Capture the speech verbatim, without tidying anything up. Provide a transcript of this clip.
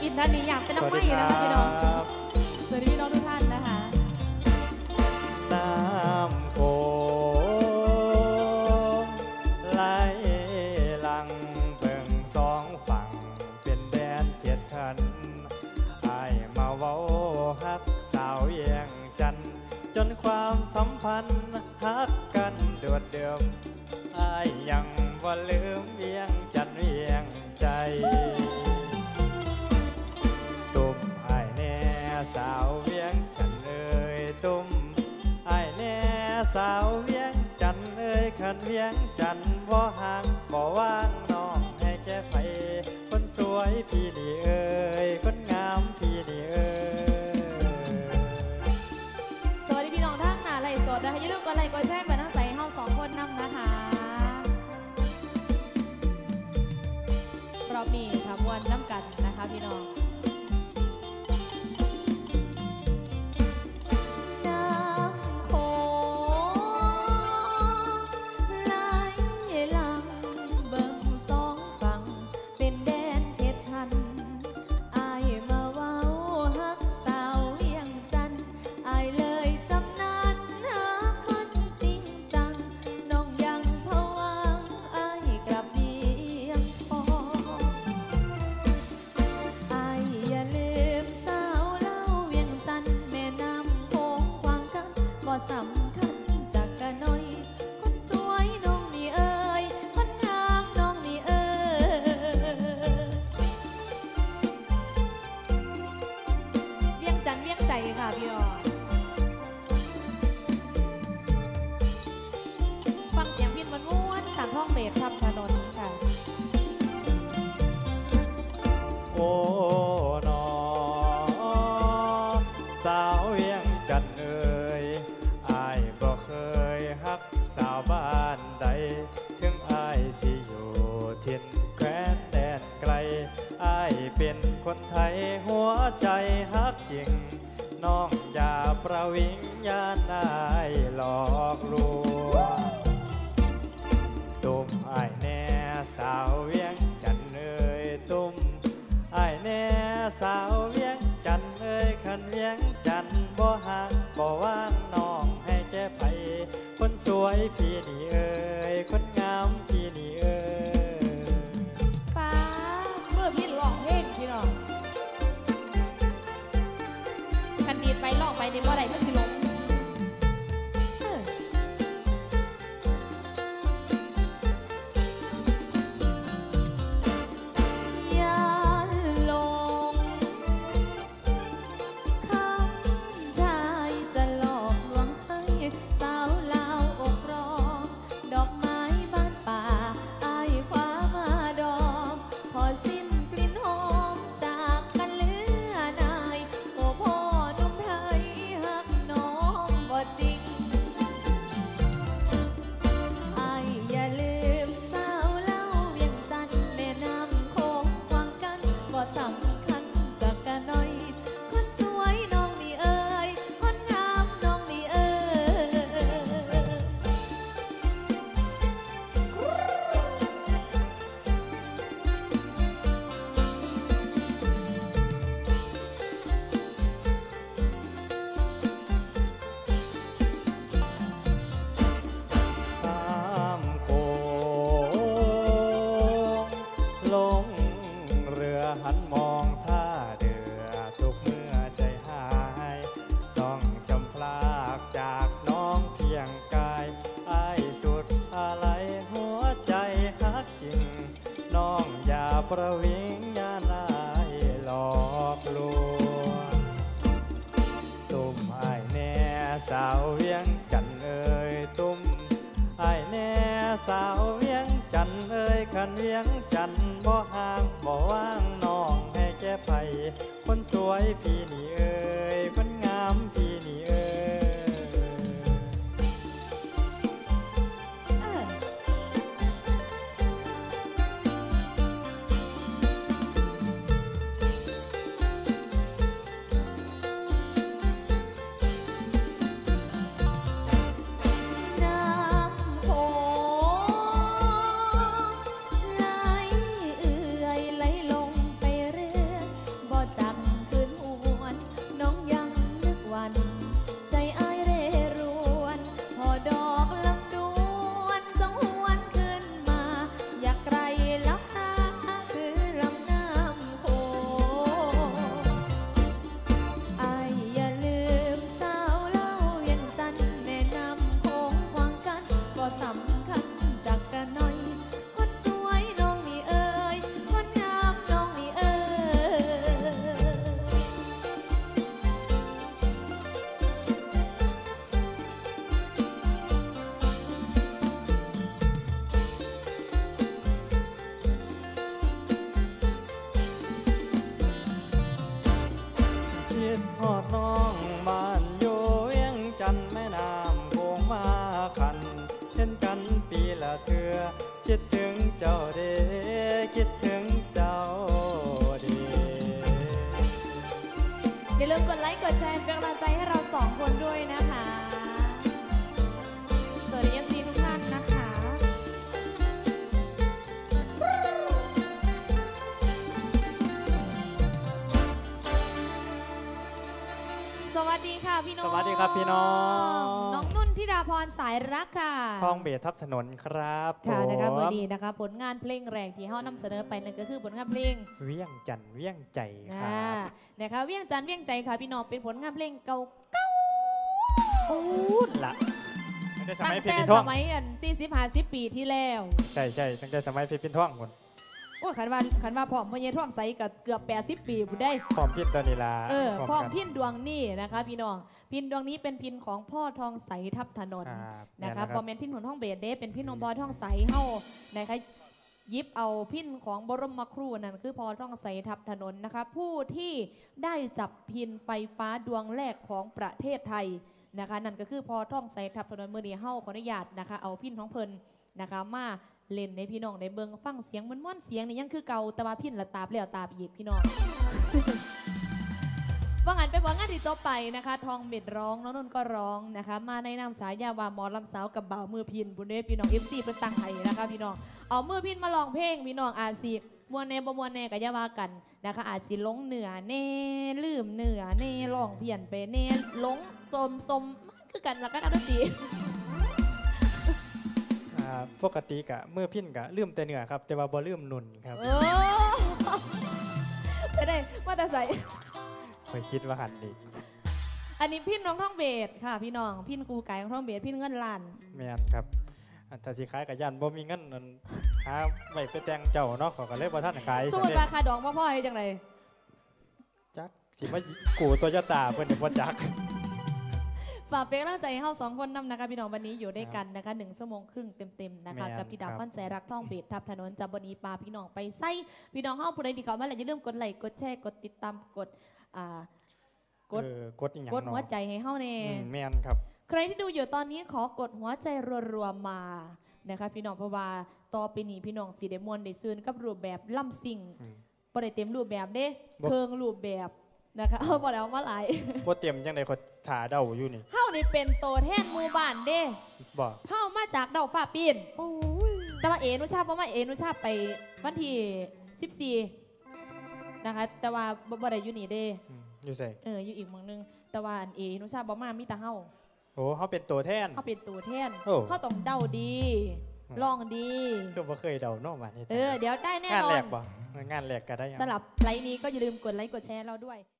นท่านนี้อยากเป็นน้องไม้นะคะพี่น้องสวัสดีพี่น้องทุกท่านนะคะน้ำโขงไหลหลังเบิ่งสองฝั่งเป็นแดนเขียดขันอายมาเว้าฮักสาวเวียงจันทน์จนความสัมพันธ์ฮักกันโดดเดิมอายยังว่าลืมเวียงจันทน์เวียงใจตุ้มอายแน่สาวเวียงจันทน์เอ่ยตุ้มอายแน่สาวเวียงจันทน์เอ่ยขันเวียงจันทน์บ่ห่างบ่ว่างน้องให้แก้ไผคนสวยพี่นี่เอ่ยคนงามพี่นี่เอ่ยสวัสดีพี่น้องท่านหน้าไลฟ์สดนะคะอย่าลืมกดไลค์กดแชร์มาตั้งใจเฮาสองคนนำนะคะรอบนี้ทำวันน้ำกันนะคะพี่น้องสำคัญจากกะน้อยคนสวยน้องนี่เอ่ยคนงามน้องนี่เอ่ยเวียงจันทน์เวียงใจค่ะพี่อ๋อฟังเสียงพินมันม้วนจากห้องเบสทำถนนค่ะโอ้นอสาวเวียงจันทน์เอ่ยอายบ่เคยฮักสาวบ้านใดถึงอายสิอยู่ถิ่นแคว้นแดนไกลอายเป็นคนไทยหัวใจฮักจริงน้องอย่าประวิงญาณอายหลอกลวงตุ้มอายแน่สาวเวียงจันทน์เอ่ยตุ้มอายแน่สาวเวียงจันทน์เอ่ยขันเวียงจันทน์บ่ห่างบ่ว่างน้องให้แก้ไผคนสวยพี่นี่เอ่ยคนงามพี่นี่เอ่ยป้าเมื่อพี่ร้องเพลงพี่น้องคันดีดไปร้องไปในบ่อใดมันสิลงหันมองท่าเดือทุกเมื่อใจหายต้องจำพลากจากน้องเพียงกายอ้ายสุดอะไรหัวใจฮักจริงน้องอย่าประวิงญาณอายหลอกลวงตุ้มอ้ายแน่สาวเวียงจันทน์เอ่ยตุ้มอ้ายแน่สาวเวียงจันทน์เอ่ยขันเวียงจันทน์บ่ห่างบ่ว่างน้องให้แก้ไผคนสวยพี่นี่เอ่ยคนงามพี่นี่เอ่ยเธอคิดถึงเจ้าเด้คิดถึงเจ้าเด้อย่าลืมกดไลค์กดแชร์เป็นกำลังใจให้เราสองคนด้วยนะคะสวัสดีเอฟซีทุกท่านนะคะสวัสดีค่ะพี่น้องสวัสดีครับพี่น้องน้องนุ่นธิดาพรสายรักค่ะทองเบสทับถนนครับค่ะนะคะผมเมื่อดีนะคะผลงานเพลงแรงที่เฮานำเสนอไปนั่นก็คือผลงานเพลงเวียงจันทร์เวียงใจคอ่ารับนะคะเวียงจันทร์เวียงใจค่ะพี่น้องเป็นผลงานเพลงเก่าพูดละตั้งแต่สตั้มัยงเพชรแต่พินสท่องมัยอันสี่สิบห้าสิบปีที่แล้วใช่ใช่ตั้งแต่สมัยเพชรพินท่องคนโอ้ขันว่าขันว่าพร้อมพญท่องใสกับเกือบแปดสิบปีบุได้พร้อมพินตอนนี้ละเออพร้อมกันพินดวงนี่นะคะพี่น้องพินดวงนี้เป็นพินของพ่อทองใสทับถนนครับนะคะแม่บอมเมนพินของท่องเบสเด้เป็นพินของบอทองใสเฮานะคะยิบเอาพินของบรมครูนั่นคือพอท่องใสทับถนนนะคะผู้ที่ได้จับพินไฟฟ้าดวงแรกของประเทศไทยนะคะนั่นก็คือพอท่องใสทับถนนมือนี้เฮาขออนุญาตนะคะเอาพินของเพิ่นนะคะมาเล่นในพี่น้องในเบิงฟังเสียงมันม่วนเสียงนี่ยังคือเก่าแต่ว่าพินละตาบแล้วตาบอีกพี่น้อง ว่างันไปบอกงานที่จบไปนะคะทองเม็ดร้องน้องนนท์ก็ร้องนะคะมาในนามฉายาวาหมอลำสาวกับบ่าวมือพินบุญเดชพี่น้องเอฟซีเป็นตังไห้นะคะพี่น้องเอามือพินมาลองเพลงพี่น้องอาซีมวนแนบมวนแนกับยาวากันนะคะอาซีลงเหนือเน่ลืมเหนือเน่ลองเพียนไปเน่ลงสมสมคือกันละกันอันตีอ่าปกติกะเมื่อพินกะลืมแต่เหนือครับแต่ว่าบ่ลืมนุ่นครับเออไปได้ว่าแต่ใส่คอยคิดว่าหันดีอันนี้พินน้องท่องเบสค่ะพี่น้องพินครูไก่ของท่องเบสพินเงินล้านแมนครับอันถ้าสิขายกับยันบ่มีเงินนั่นหาไว้ไปแต่งเจ้าเนาะเขอก็เลยบ่ทันขายสมมติราคาดองพ่อพ่อให้จังไรจักสิมากูตัวยะตาเพิ่นนี่บ่จักฝากเป็นกำลังใจให้เฮาสองคนนำนะคะพี่น้องวันนี้อยู่ด้วยกันนะคะหนึ่งชั่วโมงครึ่งเต็มๆนะคะแม่นกับพี่ดาวครับพันใจรักท่องเบสทับถนนจับบนีปลาพี่น้องไปไส้พี่น้องเฮาผู้ใดที่เขามาแล้วอย่าลืมกดไลค์กดแชร์กดติดตามกดอ่ากดเออกดอีหยังกดหัวเนาะใจให้เฮาแน่อืมแม่นครับใครที่ดูอยู่ตอนนี้ขอกดหัวใจรัวๆมานะคะพี่น้องเพราะว่าต่อไปนี้พี่น้องสีเดมวนได้ซื้อกับรูปแบบล่ำซิ่งอืมบ่ได้เต็มรูปแบบเด้บ่เครื่องรูปแบบนะคะเอาบ่ได้เอามาหลายบ่เตรียมจังได๋เขาถ่าเดาอยู่นี่เฮานี่เป็นโตแทนหมู่บ้านเด้บ่เฮามาจากเดาฟ้าปีนแต่ว่าเอนุชาบ่มาเอนุชาไปวันที่สิบสี่นะคะแต่ว่าบ่บ่ได้อยู่นี่เด้อืมอยู่ไสเอออยู่อีกเมืองนึงแต่ว่าอันเอนุชาบ่มามีแต่เฮาโอ้เฮาเป็นตัวแทนเฮาเป็นตัวแทนโอ้เฮาต้องเดาดีอืมลองดีคือบ่เคยเดาเนาะว่านี่เออเดี๋ยวได้แน่งานนอแรนกบ่งานแรกก็ได้ยังสำหรับไลน์นี้ก็อย่าลืมกดไลค์กดแชร์เราด้วย